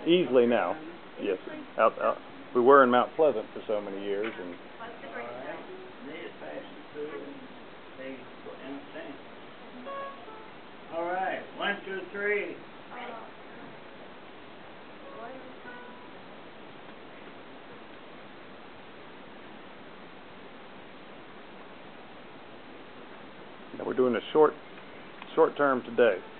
Easily now. Yes. Out. We were in Mount Pleasant for so many years, and. All right. 1, 2, 3. We're doing a short term today.